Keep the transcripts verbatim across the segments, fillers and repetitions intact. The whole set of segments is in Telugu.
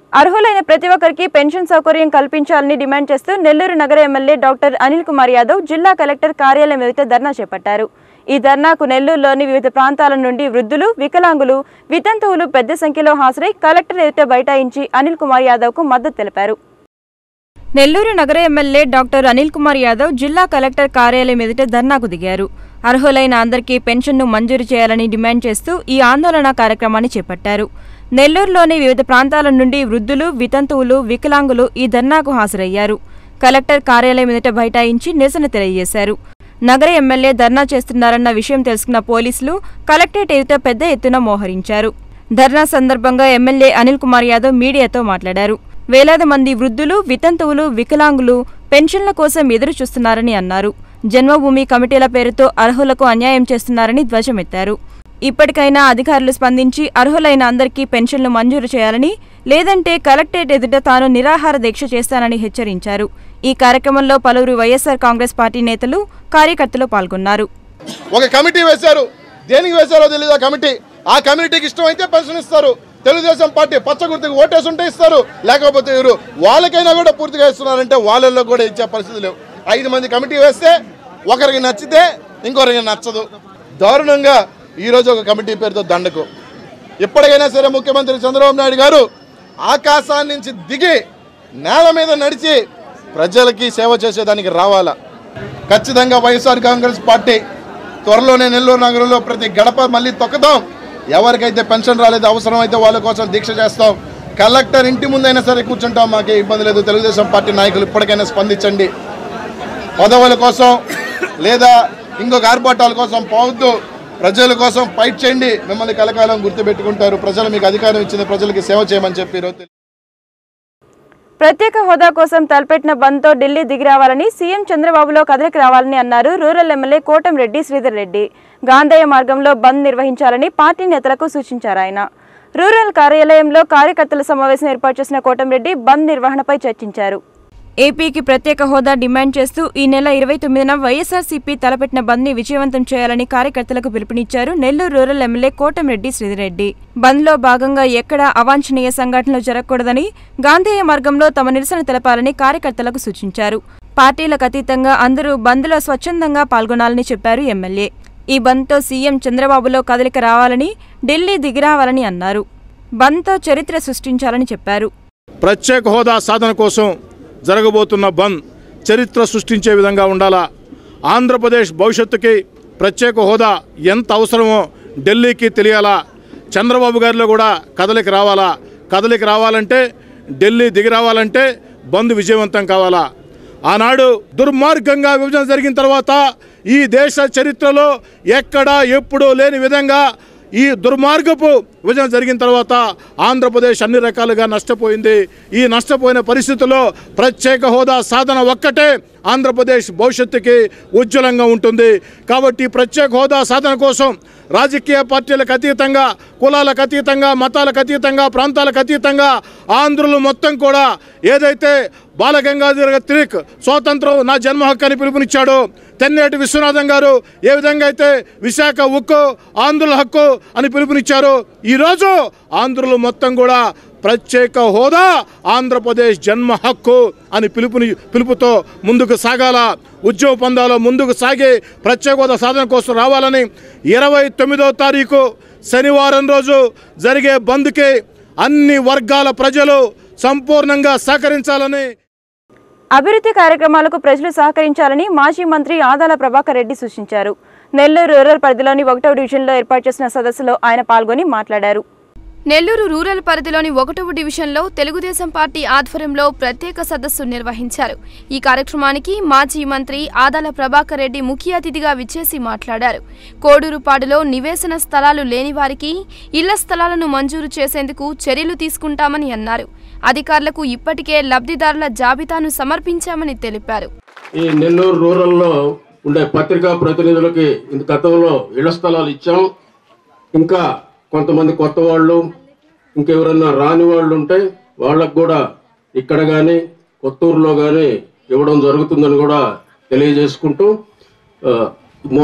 అర్హులైన ప్రతి ఒక్కరికి పెన్షన్ సౌకర్యం కల్పించాలని డిమాండ్ చేస్తూ నెల్లూరు నగర ఎమ్మెల్యే డాక్టర్ అనిల్ కుమార్ యాదవ్ జిల్లా కలెక్టర్ కార్యాలయం ఎదుట ధర్నా చేపట్టారు। ఈ ధర్నాకు నెల్లూరులోని వివిధ ప్రాంతాల నుండి వృద్ధులు, వికలాంగులు, వితంతువులు పెద్ద సంఖ్యలో హాజరై కలెక్టర్ ఎదుట బైఠాయించి అనిల్ కుమార్ యాదవ్కు మద్దతు తెలిపారు। నెల్లూరు నగర ఎమ్మెల్యే డాక్టర్ అనిల్ కుమార్ యాదవ్ జిల్లా కలెక్టర్ కార్యాలయం ఎదుట ధర్నాకు దిగారు। అర్హులైన అందరికీ పెన్షన్ను మంజూరు చేయాలని డిమాండ్ చేస్తూ ఈ ఆందోళన కార్యక్రమాన్ని చేపట్టారు। నెల్లూరులోని వివిధ ప్రాంతాల నుండి వృద్ధులు, వితంతువులు, వికలాంగులు ఈ ధర్నాకు హాజరయ్యారు। కలెక్టర్ కార్యాలయం ఎదుట బైఠాయించి నిరసన తెలియజేశారు। నగర ఎమ్మెల్యే ధర్నా చేస్తున్నారన్న విషయం తెలుసుకున్న పోలీసులు కలెక్టరేట్ ఎదుట పెద్ద ఎత్తున మోహరించారు। ధర్నా సందర్భంగా ఎమ్మెల్యే అనిల్ కుమార్ యాదవ్ మీడియాతో మాట్లాడారు। వేలాది మంది వృద్ధులు, వితంతువులు, వికలాంగులు పెన్షన్ల కోసం ఎదురు చూస్తున్నారని అన్నారు। జన్మభూమి కమిటీల పేరుతో అర్హులకు అన్యాయం చేస్తున్నారని ధ్వజమెత్తారు। ఇప్పటికైనా అధికారులు స్పందించి అర్హులైన అందరికీ పెన్షన్లు మంజూరు చేయాలని, లేదంటే కలెక్టరేట్ ఎదుట తాను నిరాహార దీక్ష చేస్తానని హెచ్చరించారు। ఈ కార్యక్రమంలో పలువురు వైఎస్ఆర్ కాంగ్రెస్ పార్టీ నేతలు, కార్యకర్తలు పాల్గొన్నారు। ఒక కమిటీ వేశారు, దేనికి వేశారో తెలియదు ఆ కమిటీ। ఆ కమిటీకి ఇష్టమైతే పెన్షన్ ఇస్తారు, తెలుగుదేశం పార్టీ పచ్చ గుర్తుకు ఓటేసి ఉంటే ఇస్తారు, లేకపోతే ఎవరు వాళ్ళకైనా కూడా పూర్తిగా ఇస్తున్నారంటే వాళ్ళల్లో కూడా ఇచ్చే పరిస్థితి లేవు। ఐదు మంది కమిటీ వేస్తే ఒకరికి నచ్చితే ఇంకొకరికి నచ్చదు। దారుణంగా ఈరోజు ఒక కమిటీ పేరుతో దండకు ఎప్పటికైనా సరే ముఖ్యమంత్రి చంద్రబాబు నాయుడు గారు ఆకాశాన్ని నుంచి దిగి నేల మీద నడిచి ప్రజలకి సేవ చేసేదానికి రావాలా। ఖచ్చితంగా వైఎస్ఆర్ కాంగ్రెస్ పార్టీ త్వరలోనే నెల్లూరు నగరంలో ప్రతి గడప మళ్ళీ తొక్కుదాం। ఎవరికైతే పెన్షన్ రాలేదు అవసరం అయితే వాళ్ళ కోసం దీక్ష చేస్తాం। కలెక్టర్ ఇంటి ముందైనా సరే కూర్చుంటాం, మాకే ఇబ్బంది లేదు। తెలుగుదేశం పార్టీ నాయకులు ఇప్పటికైనా స్పందించండి। పదవుల కోసం లేదా ఇంకొక ఆర్భాటాల కోసం పోవద్దు, ప్రజల కోసం ఫైట్ చేయండి। మిమ్మల్ని కలకాలం గుర్తుపెట్టుకుంటారు। ప్రజలు మీకు అధికారం ఇచ్చింది ప్రజలకి సేవ చేయమని చెప్పి ప్రత్యేక హోదా కోసం తలపెట్టిన బంద్తో ఢిల్లీ దిగిరావాలని, సీఎం చంద్రబాబులో కదలికి రావాలని అన్నారు రూరల్ ఎమ్మెల్యే కోటంరెడ్డి శ్రీధర్ రెడ్డి। గాంధేయ మార్గంలో బంద్ నిర్వహించాలని పార్టీ నేతలకు సూచించారు ఆయన। రూరల్ కార్యాలయంలో కార్యకర్తల సమావేశం ఏర్పాటు చేసిన కోటంరెడ్డి బంద్ నిర్వహణపై చర్చించారు। ఏపీకి ప్రత్యేక హోదా డిమాండ్ చేస్తూ ఈ నెల ఇరవై తొమ్మిదిన వైఎస్ఆర్సీపీ తలపెట్టిన బంద్ని విజయవంతం చేయాలని కార్యకర్తలకు పిలుపునిచ్చారు నెల్లూరు రూరల్ ఎమ్మెల్యే కోటంరెడ్డి శ్రీధర్రెడ్డి। బంద్లో భాగంగా ఎక్కడా అవాంఛనీయ సంఘటనలు జరగకూడదని, గాంధేయ మార్గంలో తమ నిరసన తెలపాలని కార్యకర్తలకు సూచించారు। పార్టీలకు అతీతంగా అందరూ బంద్లో స్వచ్ఛందంగా పాల్గొనాలని చెప్పారు ఎమ్మెల్యే। ఈ బంద్తో సీఎం చంద్రబాబులో కదలిక రావాలని, ఢిల్లీ దిగిరావాలని అన్నారు। బంద్తో చరిత్ర సృష్టించాలని చెప్పారు। ప్రత్యేక హోదా సాధన కోసం జరగబోతున్న బంద్ చరిత్ర సృష్టించే విధంగా ఉండాలా। ఆంధ్రప్రదేశ్ భవిష్యత్తుకి ప్రత్యేక హోదా ఎంత అవసరమో ఢిల్లీకి తెలియాలా। చంద్రబాబు గారిలో కూడా కదలిక రావాలా। కదలిక రావాలంటే, ఢిల్లీ దిగి రావాలంటే బంద్ విజయవంతం కావాలా। ఆనాడు దుర్మార్గంగా విభజన జరిగిన తర్వాత ఈ దేశ చరిత్రలో ఎక్కడా ఎప్పుడూ లేని విధంగా ఈ దుర్మార్గపు విభజన జరిగిన తర్వాత ఆంధ్రప్రదేశ్ అన్ని రకాలుగా నష్టపోయింది। ఈ నష్టపోయిన పరిస్థితుల్లో ప్రత్యేక హోదా సాధన ఒక్కటే ఆంధ్రప్రదేశ్ భవిష్యత్తుకి ఉజ్వలంగా ఉంటుంది। కాబట్టి ప్రత్యేక హోదా సాధన కోసం రాజకీయ పార్టీలకు అతీతంగా, కులాలకు అతీతంగా, మతాలకు అతీతంగా, ప్రాంతాలకు అతీతంగా ఆంధ్రులు మొత్తం కూడా ఏదైతే బాలగంగాధర తిలక్ స్వాతంత్రం నా జన్మ హక్కు అని పిలుపునిచ్చాడో, తెన్నేటి విశ్వనాథం గారు ఏ విధంగా అయితే విశాఖ ఉక్కు ఆంధ్రుల హక్కు అని పిలుపునిచ్చారో, ఈరోజు ఆంధ్రులు మొత్తం కూడా ప్రత్యేక హోదా ఆంధ్రప్రదేశ్ జన్మ హక్కు అని పిలుపుని పిలుపుతో ముందుకు సాగాల, ఉద్యోగ పొందాలో ముందుకు సాగి ప్రత్యేక హోదా సాధన కోసం రావాలని ఇరవై తొమ్మిదో తారీఖు శనివారం రోజు జరిగే బంద్కి అన్ని వర్గాల ప్రజలు సంపూర్ణంగా సహకరించాలని, అభివృద్ధి కార్యక్రమాలకు ప్రజలు సహకరించాలని మాజీ మంత్రి ఆదాల ప్రభాకర్ రెడ్డి సూచించారు। నెల్లూరు రూరల్ పరిధిలోని ఒకటవ డివిజన్లో ఏర్పాటు చేసిన సదస్సులో ఆయన పాల్గొని మాట్లాడారు। నెల్లూరు రూరల్ పరిధిలోని ఒకటవ డివిజన్లో తెలుగుదేశం పార్టీ ఆధ్వర్యంలో ప్రత్యేక సదస్సు నిర్వహించారు। ఈ కార్యక్రమానికి మాజీ మంత్రి ఆదాల ప్రభాకర్ రెడ్డి ముఖ్య అతిథిగా విచ్చేసి మాట్లాడారు। కోడూరుపాడులో నివేశన స్థలాలు లేని వారికి ఇళ్ల స్థలాలను మంజూరు చేసేందుకు చర్యలు తీసుకుంటామని అన్నారు। అధికారులకు ఇప్పటికే లబ్ధిదారుల జాబితాను సమర్పించామని తెలిపారు। ఈ నెల్లూరు రూరల్లో ఉండే పత్రికా ప్రతినిధులకి గతంలో ఇళ్ల స్థలాలు ఇచ్చాం। ఇంకా కొంతమంది కొత్త వాళ్ళు, ఇంకెవరన్నా రాని వాళ్ళు ఉంటే వాళ్ళకు కూడా ఇక్కడ కానీ కొత్తూరులో కానీ ఇవ్వడం జరుగుతుందని కూడా తెలియజేసుకుంటూ,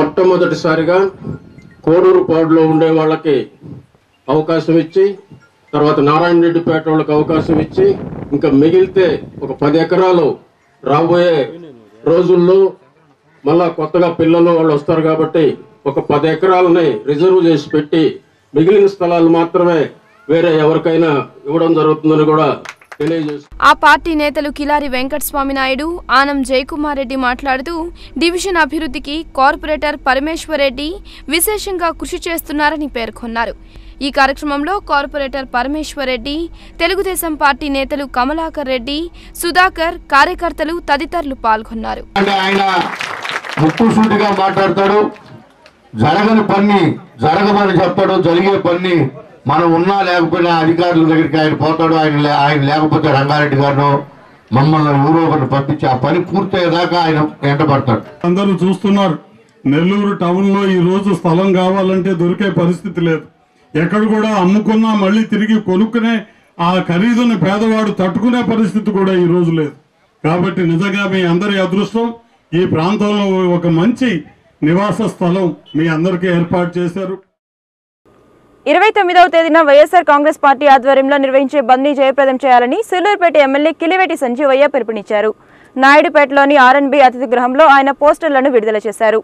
మొట్టమొదటిసారిగా కోడూరుపాడులో ఉండే వాళ్ళకి అవకాశం ఇచ్చి తర్వాత నారాయణ రెడ్డిపేట వాళ్ళకి అవకాశం ఇచ్చి ఇంకా మిగిలితే ఒక పది ఎకరాలు రాబోయే రోజుల్లో మళ్ళా కొత్తగా పిల్లలు వాళ్ళు వస్తారు కాబట్టి ఒక పది ఎకరాలని రిజర్వ్ చేసి పెట్టి మిగిలిన స్థలాలు మాత్రమే వేరే ఎవరికైనా ఇవ్వడం జరుగుతుందని కూడా తెలియజేస్తారు. ఆ పార్టీ నేతలు కిలారి వెంకటస్వామి నాయుడు, ఆనం జయకుమార్ రెడ్డి మాట్లాడుతూ డివిజన్ అభివృద్ధికి కార్పొరేటర్ పరమేశ్వర్ రెడ్డి విశేషంగా కృషి చేస్తున్నారని పేర్కొన్నారు. ఈ కార్యక్రమంలో కార్పొరేటర్ పరమేశ్వర్ రెడ్డి, తెలుగుదేశం పార్టీ నేతలు కమలాకర్ రెడ్డి, సుధాకర్, కార్యకర్తలు తదితరులు పాల్గొన్నారు. ముక్కుసూటిగా మాట్లాడతాడు, జరగని పని జరగమని చెప్తాడు, జరిగే పని మనం ఉన్నా లేకపోయినా అధికారుల దగ్గరికి ఆయన పోతాడు. ఆయన ఆయన లేకపోతే రంగారెడ్డి గారు మమ్మల్ని ఊరో ఒకరిని పంపించి ఆ పని పూర్తయ్యేదాకా ఆయన వెంటబడతాడు. అందరూ చూస్తున్నారు, నెల్లూరు టౌన్ లో ఈ రోజు స్థలం కావాలంటే దొరికే పరిస్థితి లేదు. ఎక్కడ కూడా అమ్ముకున్నా మళ్ళీ తిరిగి కొనుక్కునే ఆ ఖరీదుని పేదవాడు తట్టుకునే పరిస్థితి కూడా ఈ రోజు లేదు. కాబట్టి నిజంగా మీ అందరి అదృష్టం, ఈ ప్రాంతంలో ఒక మంచి నివాస స్థలం మీ అందరికీ ఏర్పాటు చేశారు. ఇరవై తొమ్మిదవ తేదీన వైఎస్ఆర్ కాంగ్రెస్ పార్టీ ఆధ్వర్యంలో నిర్వహించే బంద్ని జయప్రదం చేయాలని సూలూరుపేట ఎమ్మెల్యే కిలివేటి సంజీవయ్య పిలుపునిచ్చారు. నాయుడుపేటలోని ఆర్ఎన్బి అతిథి గృహంలో ఆయన పోస్టర్లను విడుదల చేశారు.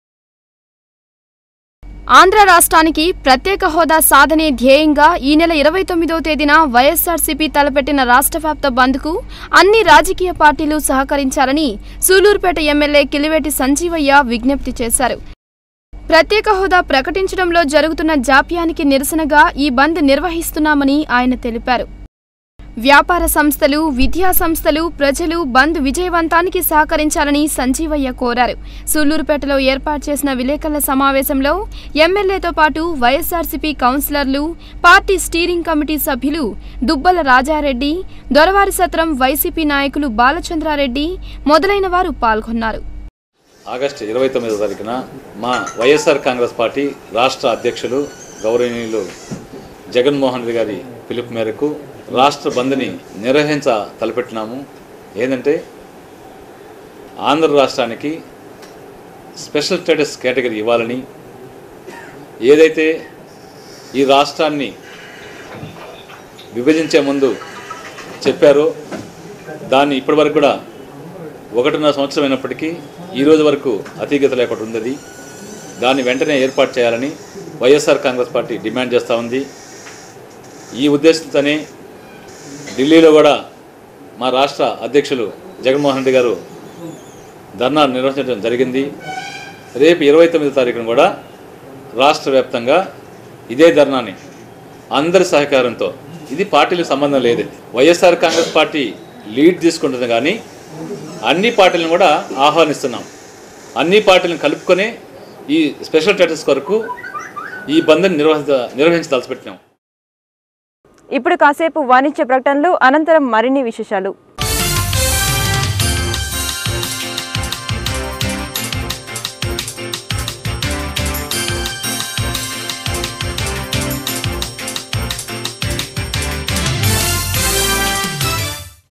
ఆంధ్ర రాష్ట్రానికి ప్రత్యేక హోదా సాధనే ధ్యేయంగా ఈ నెల ఇరవై తొమ్మిదవ తేదీన వైఎస్ఆర్సీపీ తలపెట్టిన రాష్ట్ర వ్యాప్త బంద్కు అన్ని రాజకీయ పార్టీలు సహకరించాలని సూలూరుపేట ఎమ్మెల్యే కిలివేటి సంజీవయ్య విజ్ఞప్తి చేశారు. ప్రత్యేక హోదా ప్రకటించడంలో జరుగుతున్న జాప్యానికి నిరసనగా ఈ బంద్ నిర్వహిస్తున్నామని ఆయన తెలిపారు. వ్యాపార సంస్థలు, విద్యా సంస్థలు, ప్రజలు బంద్ విజయవంతానికి సహకరించాలని సంజీవయ్య కోరారు. సూళ్లూరుపేటలో ఏర్పాటు చేసిన విలేకరుల సమావేశంలో ఎమ్మెల్యేతో పాటు వైఎస్ఆర్సీపీ కౌన్సిలర్లు, పార్టీ స్టీరింగ్ కమిటీ సభ్యులు దుబ్బల రాజారెడ్డి, దొరవారి సత్రం వైసీపీ నాయకులు బాలచంద్రారెడ్డి మొదలైన వారు పాల్గొన్నారు. ఆగస్టు ఇరవై తొమ్మిదో తారీఖున మా వైఎస్ఆర్ కాంగ్రెస్ పార్టీ రాష్ట్ర అధ్యక్షులు గౌరవనీయులు జగన్మోహన్ రెడ్డి గారి పిలుపు మేరకు రాష్ట్ర బంద్ని నిర్వహించ తలపెట్టినాము. ఏంటంటే ఆంధ్ర రాష్ట్రానికి స్పెషల్ స్టేటస్ కేటగిరీ ఇవ్వాలని, ఏదైతే ఈ రాష్ట్రాన్ని విభజించే ముందు చెప్పారో దాన్ని ఇప్పటివరకు కూడా ఒకటిన్నర సంవత్సరం అయినప్పటికీ ఈరోజు వరకు అతీగత లేకుండా ఉంది. దాన్ని వెంటనే ఏర్పాటు చేయాలని వైఎస్ఆర్ కాంగ్రెస్ పార్టీ డిమాండ్ చేస్తూ ఉంది. ఈ ఉద్దేశంతోనే ఢిల్లీలో కూడా మా రాష్ట్ర అధ్యక్షులు జగన్మోహన్ రెడ్డి గారు ధర్నా నిర్వహించడం జరిగింది. రేపు ఇరవై తొమ్మిదో తారీఖున కూడా రాష్ట్ర వ్యాప్తంగా ఇదే ధర్నాని అందరి సహకారంతో, ఇది పార్టీలకు సంబంధం లేదు, వైఎస్ఆర్ కాంగ్రెస్ పార్టీ లీడ్ తీసుకుంటుంది కానీ అన్ని పార్టీలను కూడా ఆహ్వానిస్తున్నాం. అన్ని పార్టీలను కలుపుకొని ఈ స్పెషల్ స్టేటస్ కొరకు ఈ బంద్ని నిర్వహించ నిర్వహించి తలపెట్టినాం. ఇప్పుడు కాసేపు వాణిజ్య ప్రకటనలు, అనంతరం మరిన్ని విశేషాలు.